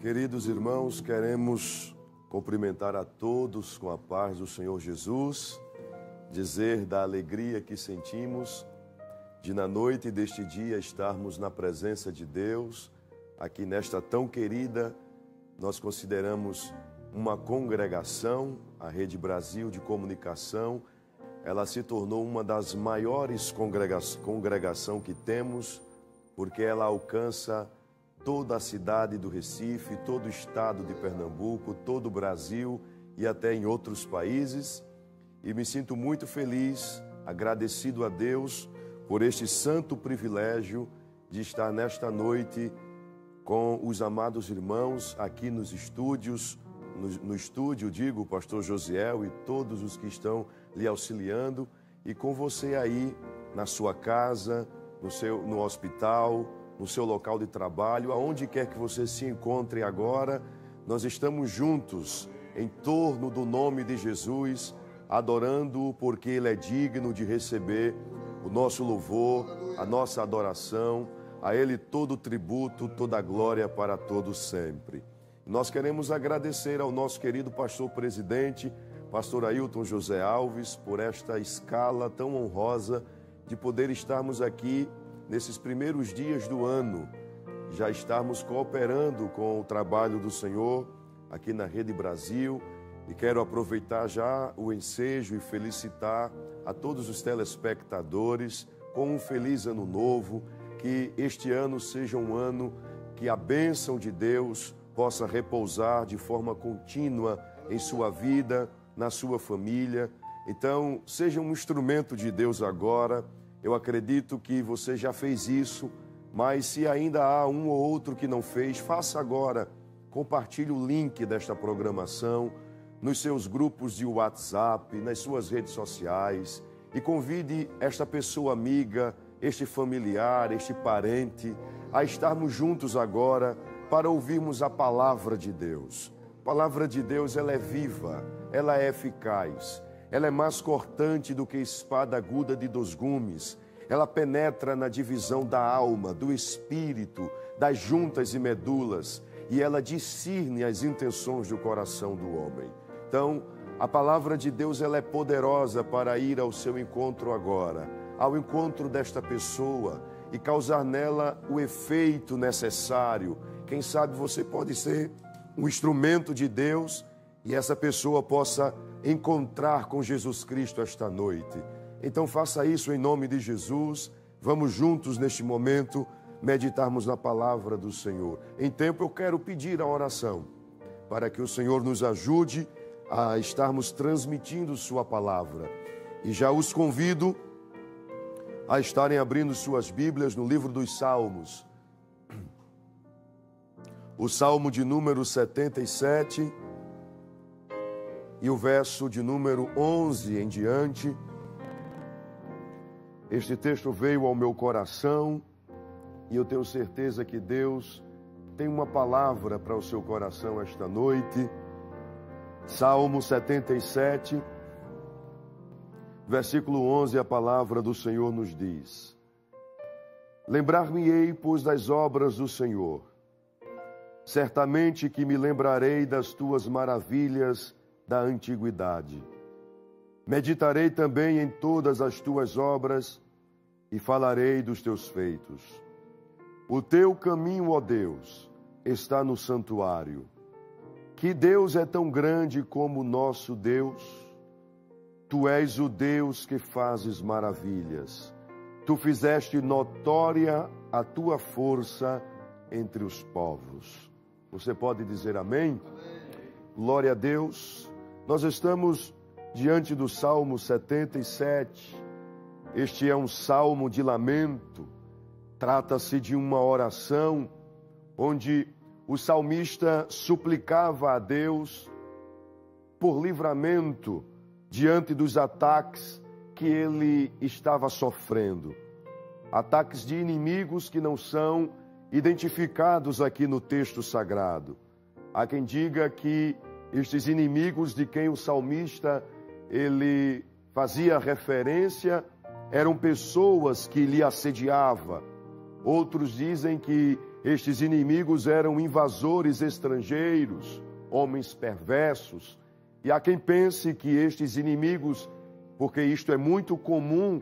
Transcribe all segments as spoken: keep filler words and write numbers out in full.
Queridos irmãos, queremos cumprimentar a todos com a paz do Senhor Jesus, dizer da alegria que sentimos de na noite deste dia estarmos na presença de Deus, aqui nesta tão querida, nós consideramos uma congregação, a Rede Brasil de Comunicação. Ela se tornou uma das maiores congrega congregação que temos, porque ela alcança toda a cidade do Recife, todo o estado de Pernambuco, todo o Brasil e até em outros países. E me sinto muito feliz, agradecido a Deus por este santo privilégio de estar nesta noite com os amados irmãos aqui nos estúdios, no, no estúdio, digo, o pastor Josiel e todos os que estão lhe auxiliando, e com você aí na sua casa, no, seu, no hospital, no seu local de trabalho, aonde quer que você se encontre agora, nós estamos juntos em torno do nome de Jesus, adorando-o porque Ele é digno de receber o nosso louvor, a nossa adoração, a Ele todo o tributo, toda a glória para todos sempre. Nós queremos agradecer ao nosso querido pastor presidente, pastor Ailton José Alves, por esta escala tão honrosa de poder estarmos aqui nesses primeiros dias do ano, já estarmos cooperando com o trabalho do Senhor aqui na Rede Brasil, e quero aproveitar já o ensejo e felicitar a todos os telespectadores com um feliz ano novo, que este ano seja um ano que a bênção de Deus possa repousar de forma contínua em sua vida, na sua família. Então, seja um instrumento de Deus agora. Eu acredito que você já fez isso, mas se ainda há um ou outro que não fez, faça agora. Compartilhe o link desta programação nos seus grupos de WhatsApp, nas suas redes sociais, e convide esta pessoa amiga, este familiar, este parente, a estarmos juntos agora para ouvirmos a palavra de Deus. A palavra de Deus, ela é viva, ela é eficaz. Ela é mais cortante do que espada aguda de dois gumes. Ela penetra na divisão da alma, do espírito, das juntas e medulas, e ela discerne as intenções do coração do homem. Então, a palavra de Deus, ela é poderosa para ir ao seu encontro agora, ao encontro desta pessoa e causar nela o efeito necessário. Quem sabe você pode ser um instrumento de Deus e essa pessoa possa encontrar com Jesus Cristo esta noite. Então faça isso em nome de Jesus. Vamos juntos neste momento meditarmos na palavra do Senhor. Em tempo eu quero pedir a oração para que o Senhor nos ajude a estarmos transmitindo sua palavra. E já os convido a estarem abrindo suas Bíblias no livro dos Salmos. O Salmo de número setenta e sete e o verso de número onze em diante. Este texto veio ao meu coração e eu tenho certeza que Deus tem uma palavra para o seu coração esta noite. Salmo setenta e sete, versículo onze, a palavra do Senhor nos diz: Lembrar-me-ei, pois, das obras do Senhor. Certamente que me lembrarei das tuas maravilhas da antiguidade. Meditarei também em todas as tuas obras e falarei dos teus feitos. O teu caminho, ó Deus, está no santuário. Que Deus é tão grande como o nosso Deus? Tu és o Deus que fazes maravilhas. Tu fizeste notória a tua força entre os povos. Você pode dizer amém? Amém. Glória a Deus. Nós estamos diante do Salmo setenta e sete. Este é um salmo de lamento. Trata-se de uma oração onde o salmista suplicava a Deus por livramento diante dos ataques que ele estava sofrendo. Ataques de inimigos que não são identificados aqui no texto sagrado. Há quem diga que estes inimigos de quem o salmista ele fazia referência eram pessoas que lhe assediavam. Outros dizem que Estes inimigos eram invasores estrangeiros, homens perversos. E há quem pense que estes inimigos, porque isto é muito comum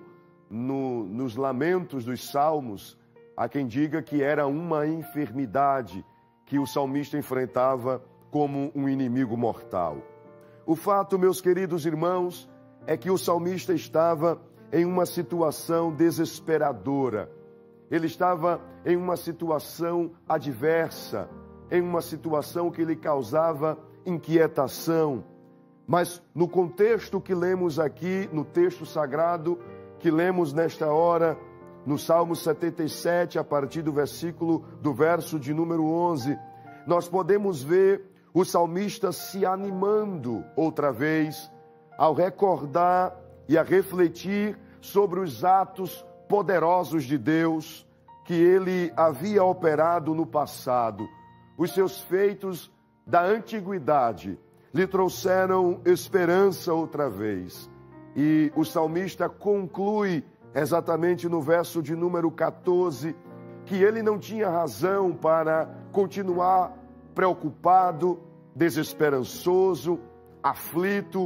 no, nos lamentos dos salmos, há quem diga que era uma enfermidade que o salmista enfrentava como um inimigo mortal. O fato, meus queridos irmãos, é que o salmista estava em uma situação desesperadora. Ele estava em uma situação adversa, em uma situação que lhe causava inquietação. Mas no contexto que lemos aqui, no texto sagrado, que lemos nesta hora, no Salmo setenta e sete, a partir do versículo, do verso de número onze, nós podemos ver o salmista se animando outra vez, ao recordar e a refletir sobre os atos poderosos de Deus que ele havia operado no passado. Os seus feitos da antiguidade lhe trouxeram esperança outra vez. E o salmista conclui exatamente no verso de número quatorze que ele não tinha razão para continuar preocupado, desesperançoso, aflito,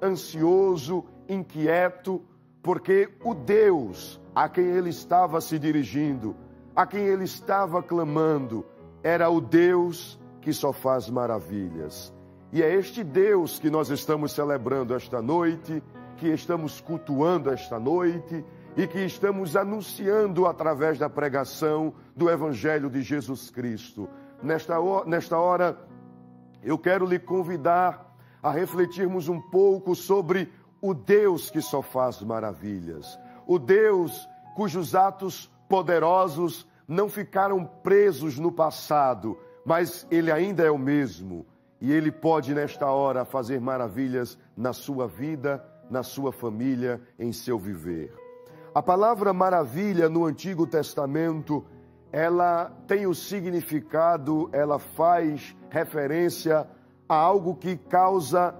ansioso, inquieto, porque o Deus a quem ele estava se dirigindo, a quem ele estava clamando, era o Deus que só faz maravilhas. E é este Deus que nós estamos celebrando esta noite, que estamos cultuando esta noite e que estamos anunciando através da pregação do Evangelho de Jesus Cristo. Nesta hora, nesta hora, eu quero lhe convidar a refletirmos um pouco sobre o Deus que só faz maravilhas. O Deus cujos atos poderosos não ficaram presos no passado, mas Ele ainda é o mesmo. E Ele pode, nesta hora, fazer maravilhas na sua vida, na sua família, em seu viver. A palavra maravilha no Antigo Testamento, ela tem o significado, ela faz referência a algo que causa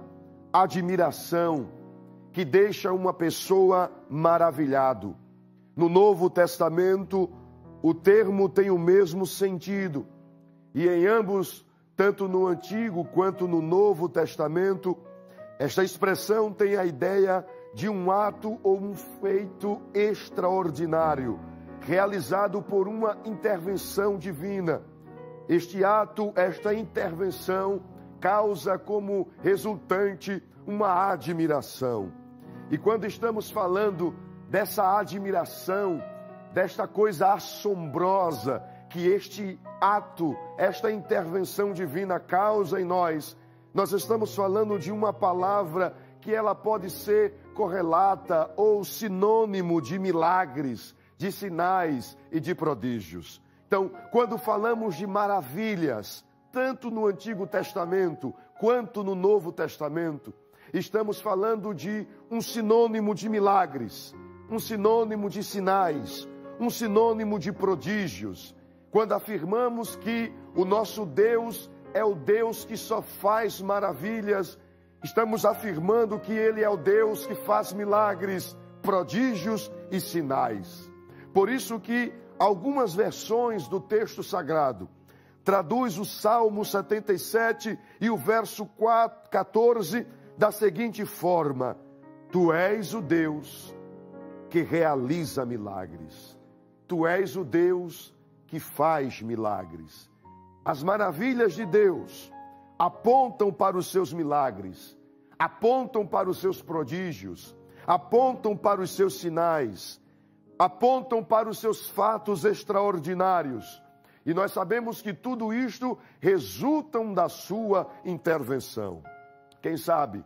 admiração, que deixa uma pessoa maravilhado. No Novo Testamento, o termo tem o mesmo sentido. E em ambos, tanto no Antigo quanto no Novo Testamento, esta expressão tem a ideia de um ato ou um feito extraordinário, realizado por uma intervenção divina. Este ato, esta intervenção, causa como resultante uma admiração. E quando estamos falando dessa admiração, desta coisa assombrosa que este ato, esta intervenção divina causa em nós, nós estamos falando de uma palavra que ela pode ser correlata ou sinônimo de milagres, de sinais e de prodígios. Então, quando falamos de maravilhas, tanto no Antigo Testamento quanto no Novo Testamento, estamos falando de um sinônimo de milagres, um sinônimo de sinais, um sinônimo de prodígios. Quando afirmamos que o nosso Deus é o Deus que só faz maravilhas, estamos afirmando que Ele é o Deus que faz milagres, prodígios e sinais. Por isso que algumas versões do texto sagrado traduz o Salmo setenta e sete e o verso quatorze da seguinte forma: Tu és o Deus que realiza milagres. Tu és o Deus que faz milagres. As maravilhas de Deus apontam para os seus milagres, apontam para os seus prodígios, apontam para os seus sinais, apontam para os seus fatos extraordinários. E nós sabemos que tudo isto resultam da sua intervenção. Quem sabe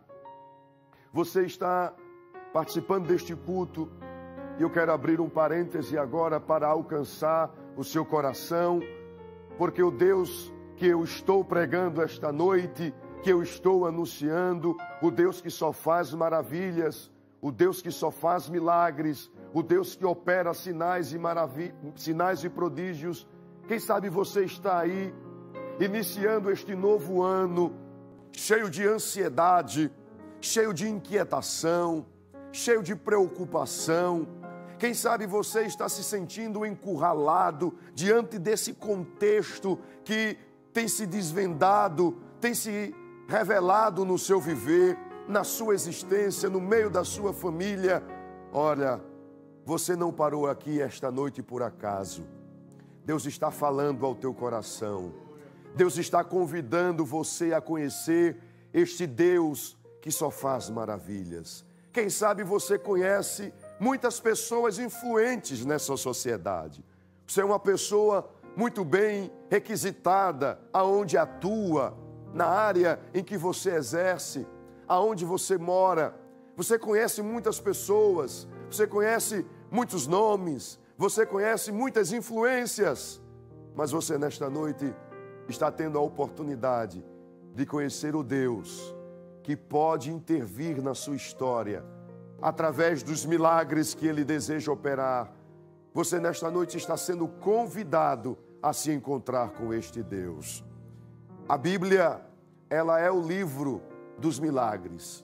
você está participando deste culto e eu quero abrir um parêntese agora para alcançar o seu coração, porque o Deus que eu estou pregando esta noite, que eu estou anunciando, o Deus que só faz maravilhas, o Deus que só faz milagres, o Deus que opera sinais e, marav- sinais e prodígios. Quem sabe você está aí, iniciando este novo ano, cheio de ansiedade, cheio de inquietação, cheio de preocupação, Quem sabe você está se sentindo encurralado diante desse contexto que tem se desvendado, tem se revelado no seu viver, na sua existência, no meio da sua família. Olha, você não parou aqui esta noite por acaso. Deus está falando ao teu coração. Deus está convidando você a conhecer este Deus que só faz maravilhas. Quem sabe você conhece muitas pessoas influentes nessa sociedade. Você é uma pessoa muito bem requisitada, aonde atua, na área em que você exerce, aonde você mora. Você conhece muitas pessoas, você conhece muitos nomes, você conhece muitas influências, mas você nesta noite está tendo a oportunidade de conhecer o Deus que pode intervir na sua história, através dos milagres que Ele deseja operar. Você nesta noite está sendo convidado a se encontrar com este Deus. A Bíblia, ela é o livro dos milagres.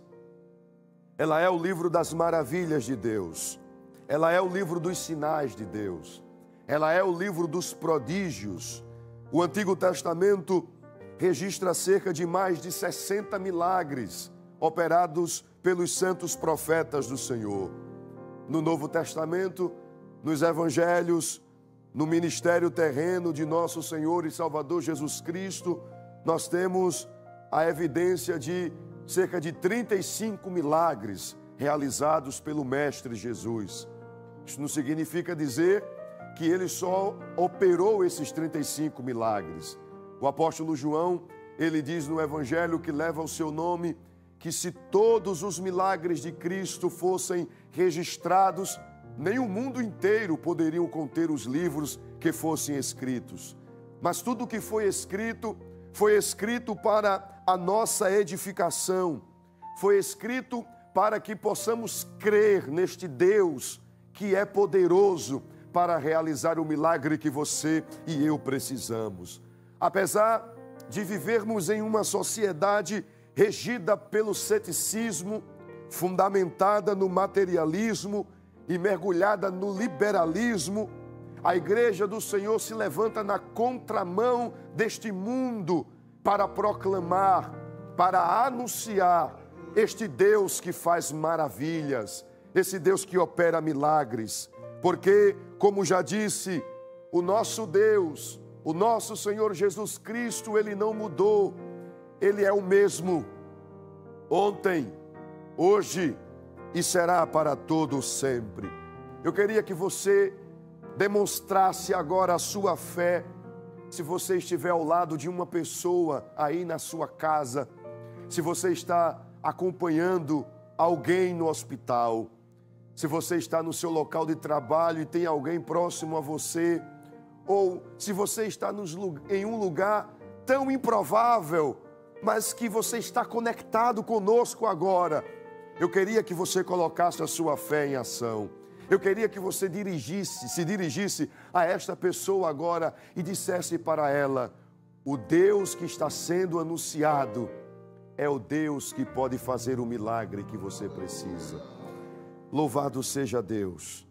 Ela é o livro das maravilhas de Deus. Ela é o livro dos sinais de Deus. Ela é o livro dos prodígios. O Antigo Testamento registra cerca de mais de sessenta milagres operados pelos santos profetas do Senhor. No Novo Testamento, nos Evangelhos, no ministério terreno de nosso Senhor e Salvador Jesus Cristo, nós temos a evidência de cerca de trinta e cinco milagres realizados pelo Mestre Jesus. Isso não significa dizer que ele só operou esses trinta e cinco milagres. O apóstolo João, ele diz no Evangelho que leva o seu nome, que se todos os milagres de Cristo fossem registrados, nem o mundo inteiro poderiam conter os livros que fossem escritos. Mas tudo o que foi escrito, foi escrito para a nossa edificação, foi escrito para que possamos crer neste Deus que é poderoso para realizar o milagre que você e eu precisamos. Apesar de vivermos em uma sociedade regida pelo ceticismo, fundamentada no materialismo e mergulhada no liberalismo, a Igreja do Senhor se levanta na contramão deste mundo para proclamar, para anunciar este Deus que faz maravilhas, esse Deus que opera milagres. Porque, como já disse, o nosso Deus, o nosso Senhor Jesus Cristo, Ele não mudou. Ele é o mesmo ontem, hoje e será para todo sempre. Eu queria que você demonstrasse agora a sua fé. Se você estiver ao lado de uma pessoa aí na sua casa, se você está acompanhando alguém no hospital, se você está no seu local de trabalho e tem alguém próximo a você, ou se você está nos, em um lugar tão improvável, mas que você está conectado conosco agora, eu queria que você colocasse a sua fé em ação. Eu queria que você dirigisse, se dirigisse a esta pessoa agora e dissesse para ela: o Deus que está sendo anunciado é o Deus que pode fazer o milagre que você precisa. Louvado seja Deus.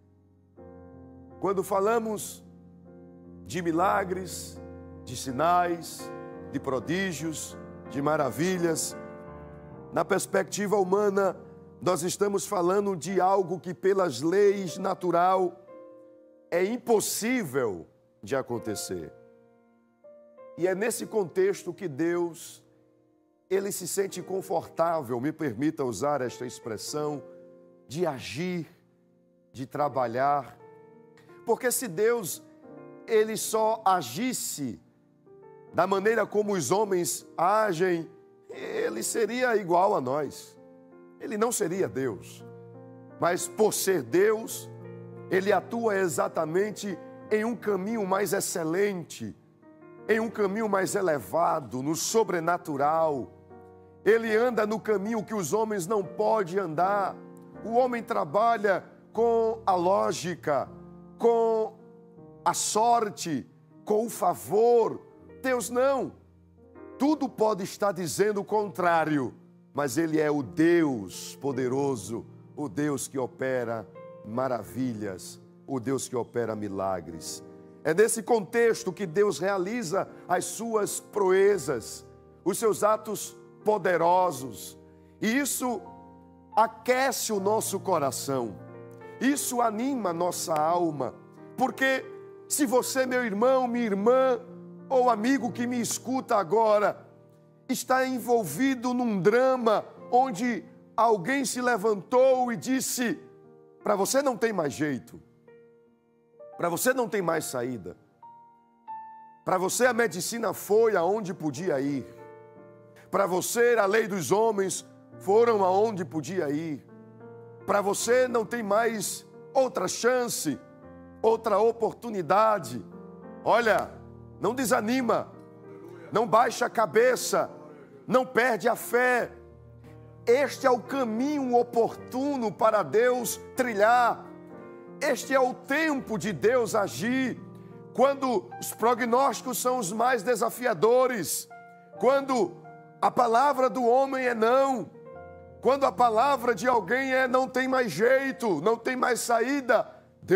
Quando falamos de milagres, de sinais, de prodígios, de maravilhas, na perspectiva humana, nós estamos falando de algo que pelas leis natural é impossível de acontecer. E é nesse contexto que Deus, Ele se sente confortável, me permita usar esta expressão, de agir, de trabalhar. Porque se Deus, Ele só agisse da maneira como os homens agem, Ele seria igual a nós. Ele não seria Deus. Mas por ser Deus, Ele atua exatamente em um caminho mais excelente, em um caminho mais elevado, no sobrenatural. Ele anda no caminho que os homens não podem andar. O homem trabalha com a lógica, com a sorte, com o favor. Deus não. Tudo pode estar dizendo o contrário, mas Ele é o Deus poderoso, o Deus que opera maravilhas, o Deus que opera milagres. É nesse contexto que Deus realiza as suas proezas, os seus atos poderosos. E isso aquece o nosso coração, isso anima a nossa alma, porque se você, meu irmão, minha irmã, ou amigo que me escuta agora, está envolvido num drama onde alguém se levantou e disse: para você não tem mais jeito, para você não tem mais saída, para você a medicina foi aonde podia ir, para você a lei dos homens foram aonde podia ir, para você não tem mais outra chance, outra oportunidade. Olha, não desanima, não baixa a cabeça, não perde a fé. Este é o caminho oportuno para Deus trilhar. Este é o tempo de Deus agir, quando os prognósticos são os mais desafiadores, quando a palavra do homem é não, quando a palavra de alguém é não tem mais jeito, não tem mais saída.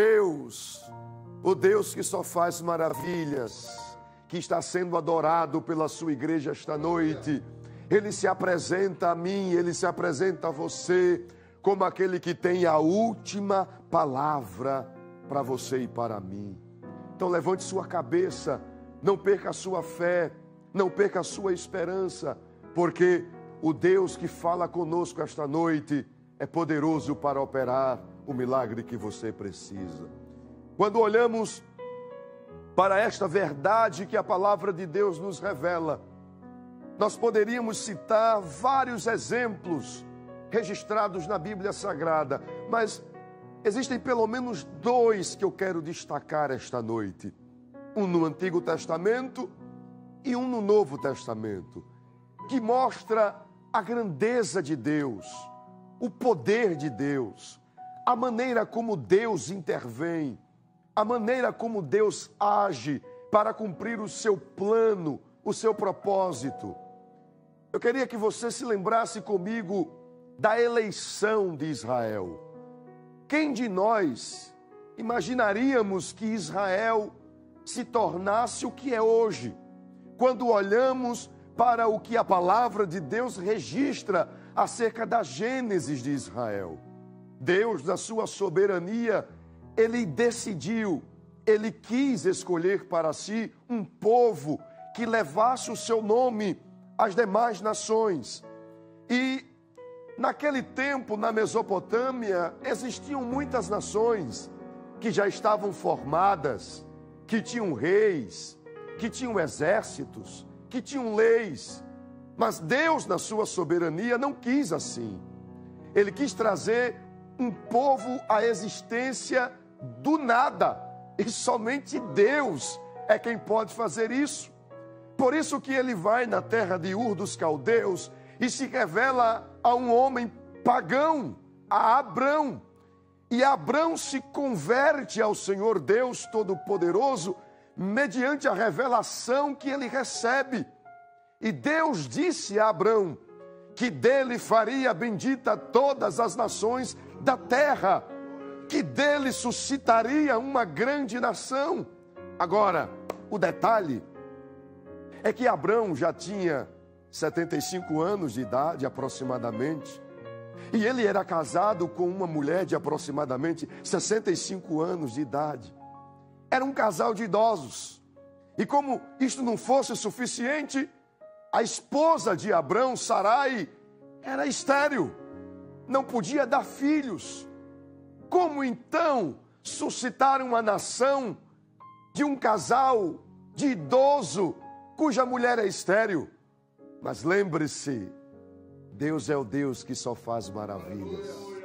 Deus, o Deus que só faz maravilhas, que está sendo adorado pela sua igreja esta noite, Ele se apresenta a mim, Ele se apresenta a você como aquele que tem a última palavra para você e para mim. Então levante sua cabeça, não perca a sua fé, não perca a sua esperança, porque o Deus que fala conosco esta noite é poderoso para operar o milagre que você precisa. Quando olhamos para esta verdade que a palavra de Deus nos revela, nós poderíamos citar vários exemplos registrados na Bíblia Sagrada, mas existem pelo menos dois que eu quero destacar esta noite. Um no Antigo Testamento e um no Novo Testamento, que mostra a grandeza de Deus, o poder de Deus, a maneira como Deus intervém, a maneira como Deus age para cumprir o seu plano, o seu propósito. Eu queria que você se lembrasse comigo da eleição de Israel. Quem de nós imaginaríamos que Israel se tornasse o que é hoje, quando olhamos para o que a palavra de Deus registra acerca da Gênesis de Israel? Deus, na sua soberania, Ele decidiu, Ele quis escolher para si um povo que levasse o seu nome às demais nações. E naquele tempo, na Mesopotâmia, existiam muitas nações que já estavam formadas, que tinham reis, que tinham exércitos, que tinham leis, mas Deus, na sua soberania, não quis assim. Ele quis trazer um povo à existência do nada, e somente Deus é quem pode fazer isso. Por isso que ele vai na terra de Ur dos Caldeus e se revela a um homem pagão, a Abrão, e Abrão se converte ao Senhor Deus Todo-Poderoso mediante a revelação que ele recebe. E Deus disse a Abrão que dele faria bendita todas as nações da terra, que dele suscitaria uma grande nação. Agora, o detalhe é que Abrão já tinha setenta e cinco anos de idade aproximadamente, e ele era casado com uma mulher de aproximadamente sessenta e cinco anos de idade. Era um casal de idosos. E como isto não fosse suficiente, a esposa de Abrão, Sarai, era estéril, não podia dar filhos. Como então suscitar uma nação de um casal de idoso cuja mulher é estéril? Mas lembre-se, Deus é o Deus que só faz maravilhas.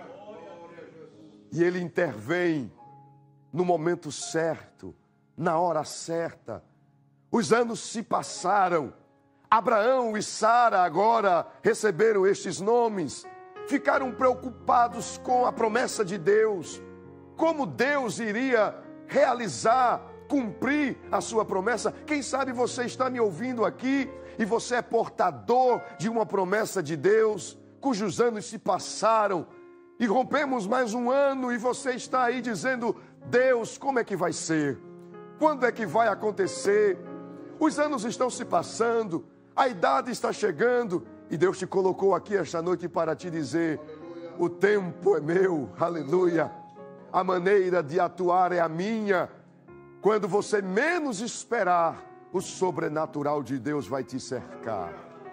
E Ele intervém no momento certo, na hora certa. Os anos se passaram. Abraão e Sara agora receberam estes nomes. Ficaram preocupados com a promessa de Deus. Como Deus iria realizar, cumprir a sua promessa. Quem sabe você está me ouvindo aqui e você é portador de uma promessa de Deus, cujos anos se passaram e rompemos mais um ano e você está aí dizendo: Deus, como é que vai ser? Quando é que vai acontecer? Os anos estão se passando, a idade está chegando e Deus te colocou aqui esta noite para te dizer: o tempo é meu, aleluia. A maneira de atuar é a minha. Quando você menos esperar, o sobrenatural de Deus vai te cercar.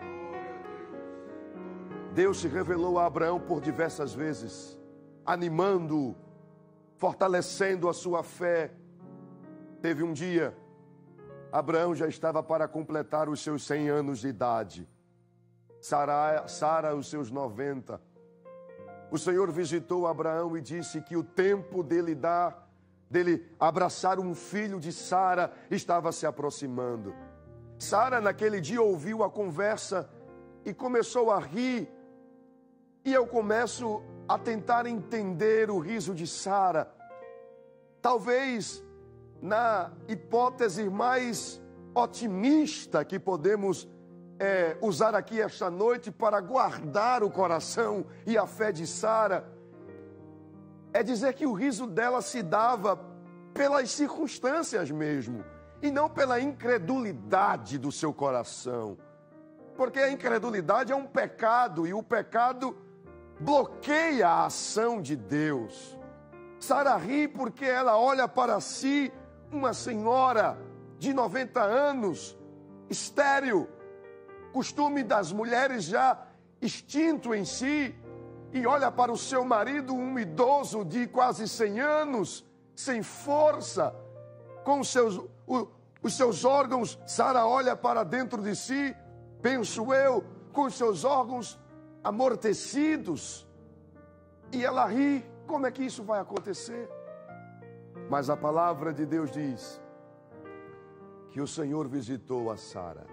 Deus se revelou a Abraão por diversas vezes, animando-o, fortalecendo a sua fé. Teve um dia, Abraão já estava para completar os seus cem anos de idade. Sara, Sara os seus noventa. O Senhor visitou Abraão e disse que o tempo dele dar, dele abraçar um filho de Sara estava se aproximando. Sara naquele dia ouviu a conversa e começou a rir. E eu começo a tentar entender o riso de Sara. Talvez na hipótese mais otimista que podemos é, usar aqui esta noite para guardar o coração e a fé de Sara, é dizer que o riso dela se dava pelas circunstâncias mesmo, e não pela incredulidade do seu coração. Porque a incredulidade é um pecado, e o pecado bloqueia a ação de Deus. Sara ri porque ela olha para si uma senhora de noventa anos, estéril, costume das mulheres já extinto em si, e olha para o seu marido, um idoso de quase cem anos, sem força, com os seus, o, os seus órgãos. Sara olha para dentro de si, penso eu, com os seus órgãos amortecidos, e ela ri. Como é que isso vai acontecer? Mas a palavra de Deus diz que o Senhor visitou a Sara.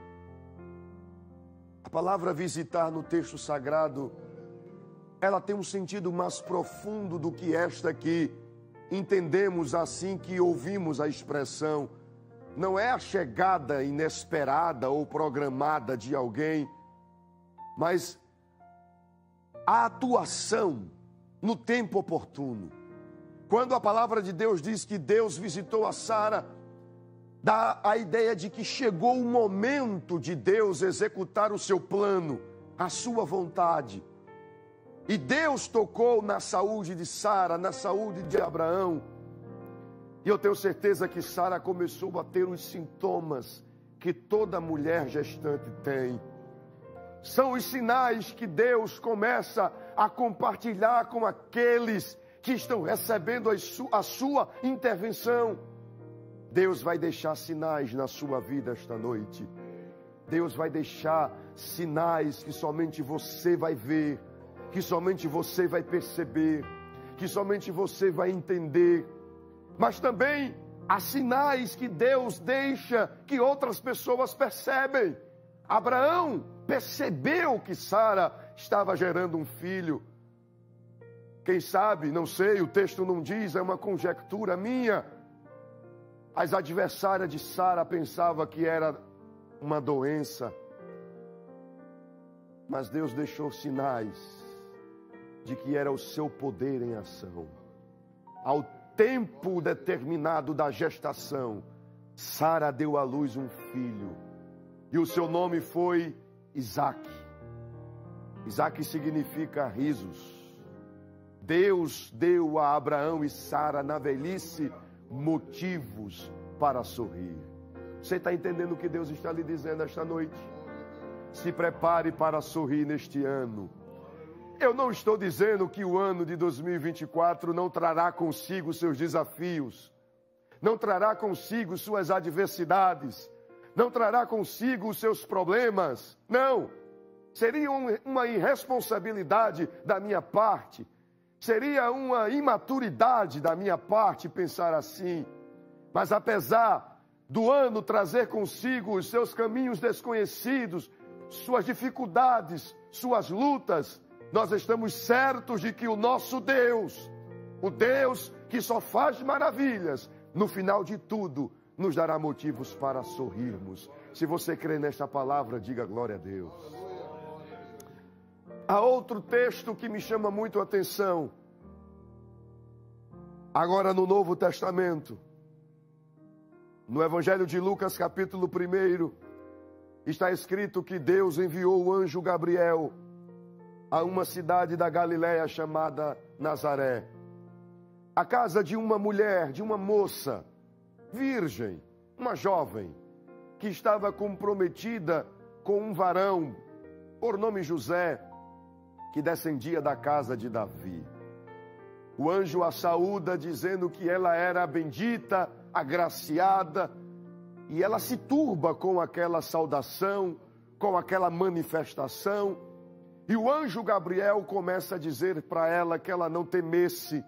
A palavra visitar no texto sagrado, ela tem um sentido mais profundo do que esta que entendemos assim que ouvimos a expressão. Não é a chegada inesperada ou programada de alguém, mas a atuação no tempo oportuno. Quando a palavra de Deus diz que Deus visitou a Sara, dá a ideia de que chegou o momento de Deus executar o seu plano, a sua vontade. E Deus tocou na saúde de Sara, na saúde de Abraão. E eu tenho certeza que Sara começou a ter os sintomas que toda mulher gestante tem. São os sinais que Deus começa a compartilhar com aqueles que estão recebendo a sua intervenção. Deus vai deixar sinais na sua vida esta noite. Deus vai deixar sinais que somente você vai ver, que somente você vai perceber, que somente você vai entender. Mas também há sinais que Deus deixa que outras pessoas percebem. Abraão percebeu que Sara estava gerando um filho. Quem sabe, não sei, o texto não diz, é uma conjectura minha. As adversárias de Sara pensavam que era uma doença. Mas Deus deixou sinais de que era o seu poder em ação. Ao tempo determinado da gestação, Sara deu à luz um filho. E o seu nome foi Isaque. Isaque significa risos. Deus deu a Abraão e Sara na velhice motivos para sorrir. Você está entendendo o que Deus está lhe dizendo esta noite? Se prepare para sorrir neste ano. Eu não estou dizendo que o ano de dois mil e vinte e quatro não trará consigo seus desafios, não trará consigo suas adversidades, não trará consigo os seus problemas. Não, seria um, uma irresponsabilidade da minha parte, seria uma imaturidade da minha parte pensar assim. Mas apesar do ano trazer consigo os seus caminhos desconhecidos, suas dificuldades, suas lutas, nós estamos certos de que o nosso Deus, o Deus que só faz maravilhas, no final de tudo, nos dará motivos para sorrirmos. Se você crê nesta palavra, diga glória a Deus. Há outro texto que me chama muito a atenção. Agora no Novo Testamento, no Evangelho de Lucas, capítulo um, está escrito que Deus enviou o anjo Gabriel a uma cidade da Galiléia chamada Nazaré, a casa de uma mulher, de uma moça, virgem, uma jovem, que estava comprometida com um varão, por nome José, que descendia da casa de Davi. O anjo a saúda dizendo que ela era bendita, agraciada, e ela se turba com aquela saudação, com aquela manifestação, e o anjo Gabriel começa a dizer para ela que ela não temesse,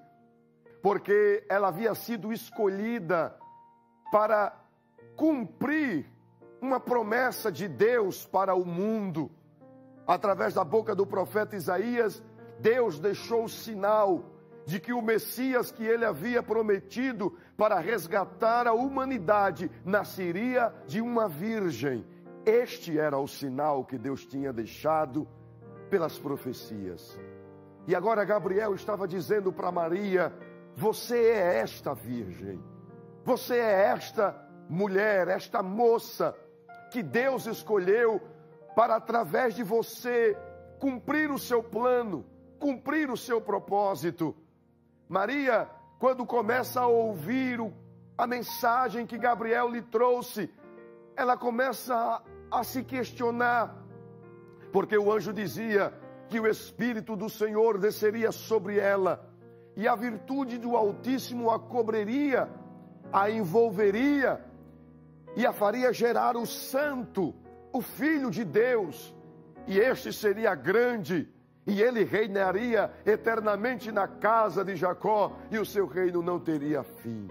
porque ela havia sido escolhida para cumprir uma promessa de Deus para o mundo. Através da boca do profeta Isaías, Deus deixou o sinal de que o Messias que ele havia prometido para resgatar a humanidade nasceria de uma virgem. Este era o sinal que Deus tinha deixado pelas profecias. E agora Gabriel estava dizendo para Maria: você é esta virgem, você é esta mulher, esta moça que Deus escolheu para, através de você, cumprir o seu plano, cumprir o seu propósito. Maria, quando começa a ouvir o, a mensagem que Gabriel lhe trouxe, ela começa a, a se questionar, porque o anjo dizia que o Espírito do Senhor desceria sobre ela, e a virtude do Altíssimo a cobriria, a envolveria, e a faria gerar o Santo, o Filho de Deus, e este seria grande, e ele reinaria eternamente na casa de Jacó, e o seu reino não teria fim.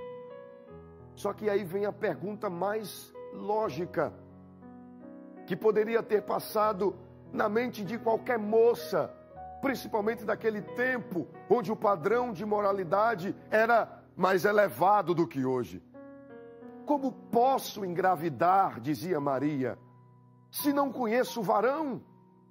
Só que aí vem a pergunta mais lógica, que poderia ter passado na mente de qualquer moça, principalmente daquele tempo, onde o padrão de moralidade era mais elevado do que hoje. Como posso engravidar, dizia Maria, se não conheço varão?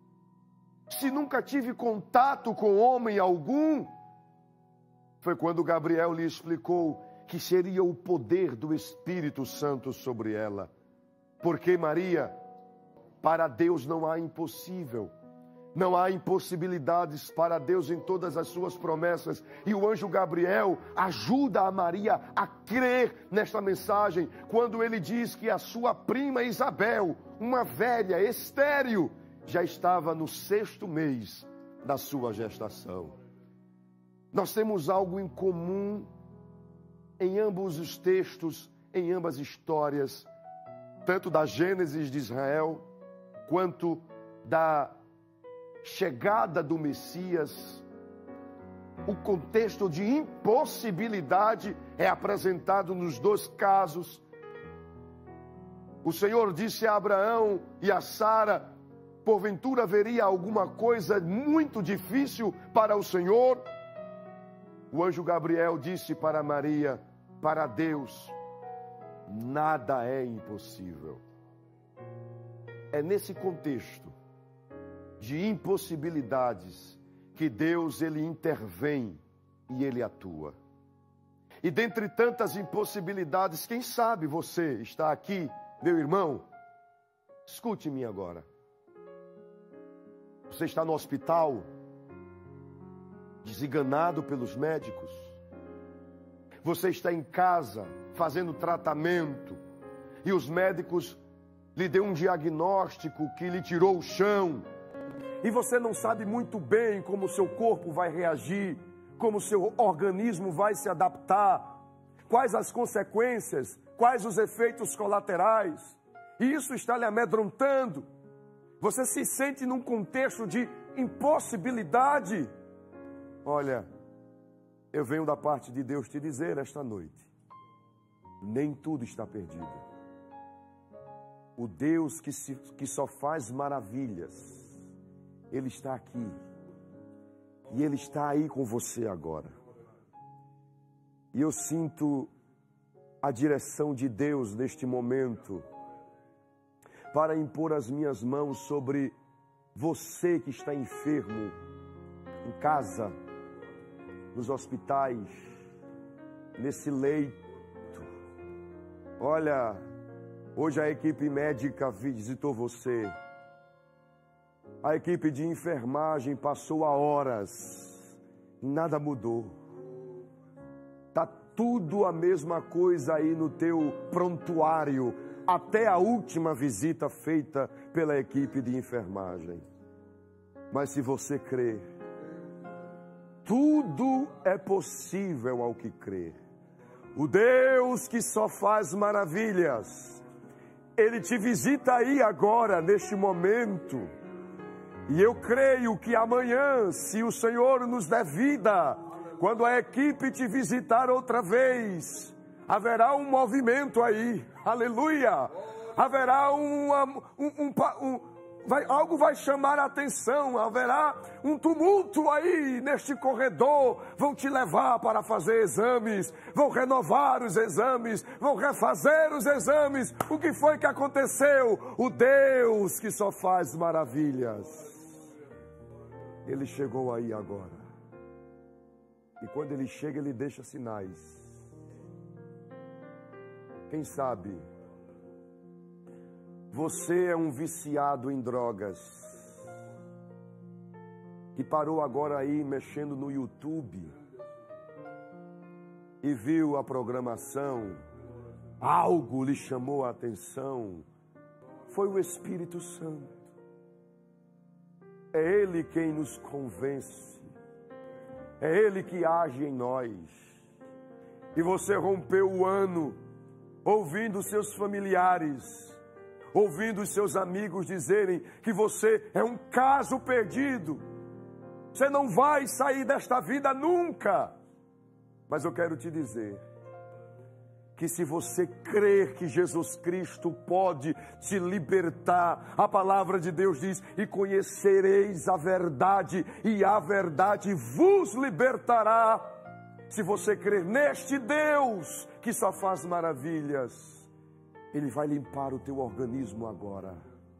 Se nunca tive contato com homem algum? Foi quando Gabriel lhe explicou que seria o poder do Espírito Santo sobre ela. Porque, Maria, para Deus não há impossível. Não há impossibilidades para Deus em todas as suas promessas. E o anjo Gabriel ajuda a Maria a crer nesta mensagem, quando ele diz que a sua prima Isabel, uma velha estéril, já estava no sexto mês da sua gestação. Nós temos algo em comum em ambos os textos, em ambas as histórias, tanto da Gênesis de Israel, quanto da chegada do Messias. O contexto de impossibilidade é apresentado nos dois casos. O Senhor disse a Abraão e a Sara: porventura haveria alguma coisa muito difícil para o Senhor? O anjo Gabriel disse para Maria: para Deus nada é impossível. É nesse contexto de impossibilidades que Deus, ele intervém e ele atua. E dentre tantas impossibilidades, quem sabe você está aqui, meu irmão, escute-me agora. Você está no hospital, desenganado pelos médicos. Você está em casa, fazendo tratamento, e os médicos lhe deu um diagnóstico que lhe tirou o chão. E você não sabe muito bem como o seu corpo vai reagir, como o seu organismo vai se adaptar, quais as consequências, quais os efeitos colaterais. E isso está lhe amedrontando. Você se sente num contexto de impossibilidade. Olha, eu venho da parte de Deus te dizer esta noite: nem tudo está perdido. O Deus que, se, que só faz maravilhas, Ele está aqui. E Ele está aí com você agora. E eu sinto a direção de Deus neste momento para impor as minhas mãos sobre você que está enfermo, em casa, nos hospitais, nesse leito. Olha, hoje a equipe médica visitou você. A equipe de enfermagem passou há horas. Nada mudou. Está tudo a mesma coisa aí no teu prontuário, até a última visita feita pela equipe de enfermagem. Mas se você crer, tudo é possível ao que crer. O Deus que só faz maravilhas, Ele te visita aí agora, neste momento. E eu creio que amanhã, se o Senhor nos der vida, quando a equipe te visitar outra vez, haverá um movimento aí, aleluia, haverá uma, um, um, um vai, algo vai chamar a atenção, haverá um tumulto aí neste corredor, vão te levar para fazer exames, vão renovar os exames, vão refazer os exames. O que foi que aconteceu? O Deus que só faz maravilhas, Ele chegou aí agora. E quando Ele chega, Ele deixa sinais. Quem sabe você é um viciado em drogas que parou agora aí mexendo no YouTube e viu a programação, algo lhe chamou a atenção. Foi o Espírito Santo. É Ele quem nos convence. É Ele que age em nós. E você rompeu o ano ouvindo seus familiares, ouvindo os seus amigos dizerem que você é um caso perdido. Você não vai sair desta vida nunca. Mas eu quero te dizer que se você crer que Jesus Cristo pode te libertar, a palavra de Deus diz: e conhecereis a verdade, e a verdade vos libertará. Se você crer neste Deus que só faz maravilhas, Ele vai limpar o teu organismo agora.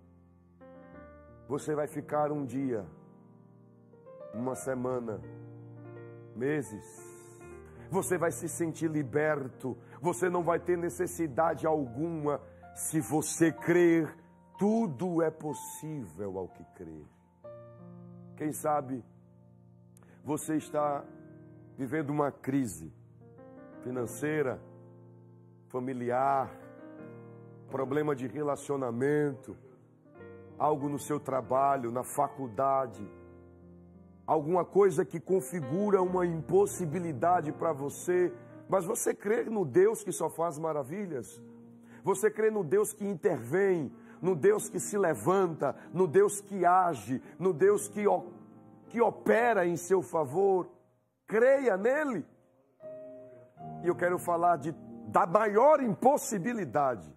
Você vai ficar um dia, uma semana, meses. Você vai se sentir liberto. Você não vai ter necessidade alguma. Se você crer, tudo é possível ao que crer. Quem sabe você está vivendo uma crise financeira, familiar, problema de relacionamento, algo no seu trabalho, na faculdade, alguma coisa que configura uma impossibilidade para você, mas você crê no Deus que só faz maravilhas? Você crê no Deus que intervém, no Deus que se levanta, no Deus que age, no Deus que, que opera em seu favor? Creia nele. E eu quero falar de, da maior impossibilidade.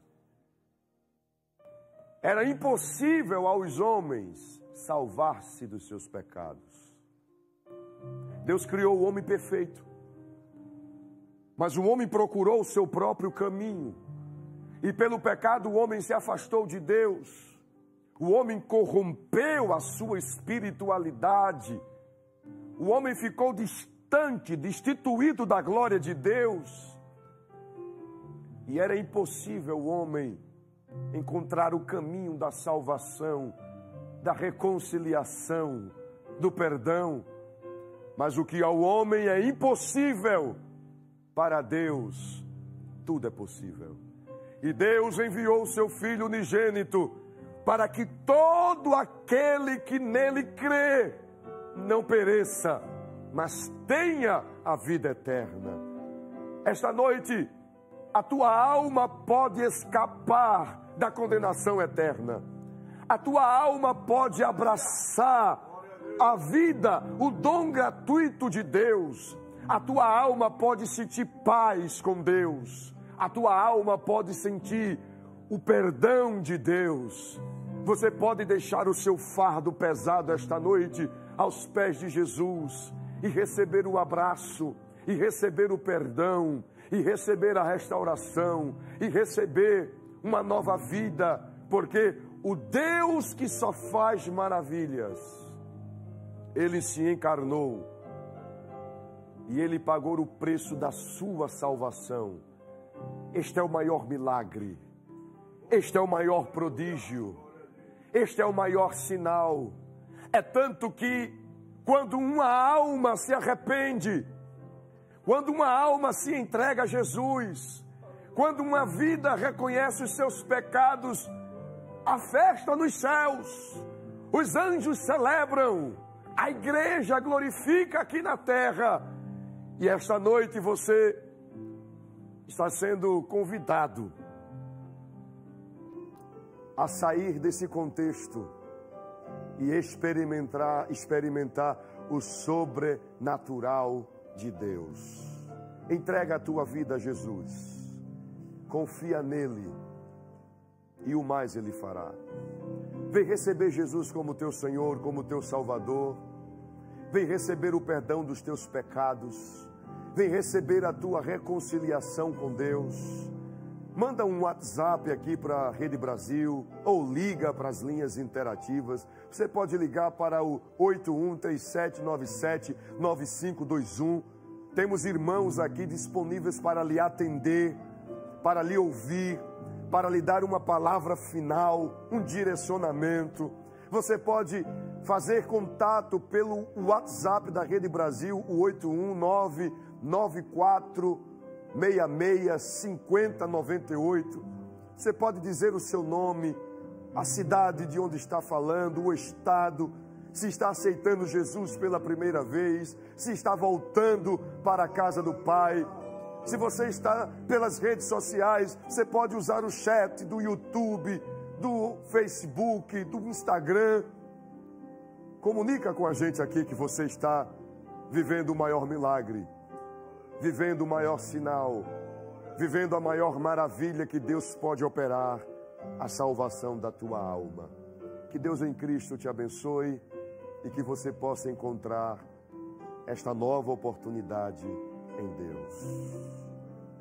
Era impossível aos homens salvar-se dos seus pecados. Deus criou o homem perfeito, mas o homem procurou o seu próprio caminho, e pelo pecado o homem se afastou de Deus. O homem corrompeu a sua espiritualidade, o homem ficou distante, destituído da glória de Deus, e era impossível o homem encontrar o caminho da salvação, da reconciliação, do perdão. Mas o que ao homem é impossível, para Deus tudo é possível. E Deus enviou o seu Filho unigênito para que todo aquele que nele crê não pereça, mas tenha a vida eterna. Esta noite, a tua alma pode escapar da condenação eterna. A tua alma pode abraçar a vida, o dom gratuito de Deus. A tua alma pode sentir paz com Deus. A tua alma pode sentir o perdão de Deus. Você pode deixar o seu fardo pesado esta noite aos pés de Jesus e receber o abraço, e receber o perdão, e receber a restauração, e receber uma nova vida, porque o Deus que só faz maravilhas, Ele se encarnou e Ele pagou o preço da sua salvação. Este é o maior milagre, este é o maior prodígio, este é o maior sinal. É tanto que quando uma alma se arrepende, quando uma alma se entrega a Jesus, quando uma vida reconhece os seus pecados, a festa nos céus, os anjos celebram, a igreja glorifica aqui na terra. E esta noite você está sendo convidado a sair desse contexto e experimentar, experimentar o sobrenatural de Deus. Entrega a tua vida a Jesus, confia nele e o mais Ele fará. Vem receber Jesus como teu Senhor, como teu Salvador. Vem receber o perdão dos teus pecados. Vem receber a tua reconciliação com Deus. Manda um WhatsApp aqui para a Rede Brasil ou liga para as linhas interativas. Você pode ligar para o oito um três sete nove sete nove cinco dois um. Temos irmãos aqui disponíveis para lhe atender, para lhe ouvir, para lhe dar uma palavra final, um direcionamento. Você pode fazer contato pelo WhatsApp da Rede Brasil, o oito um nove nove quatro seis seis cinco zero nove oito. Você pode dizer o seu nome, a cidade de onde está falando, o estado, se está aceitando Jesus pela primeira vez, se está voltando para a casa do Pai. Se você está pelas redes sociais, você pode usar o chat do YouTube, do Facebook, do Instagram. Comunica com a gente aqui que você está vivendo o maior milagre, vivendo o maior sinal, vivendo a maior maravilha que Deus pode operar, a salvação da tua alma. Que Deus em Cristo te abençoe e que você possa encontrar esta nova oportunidade em Deus.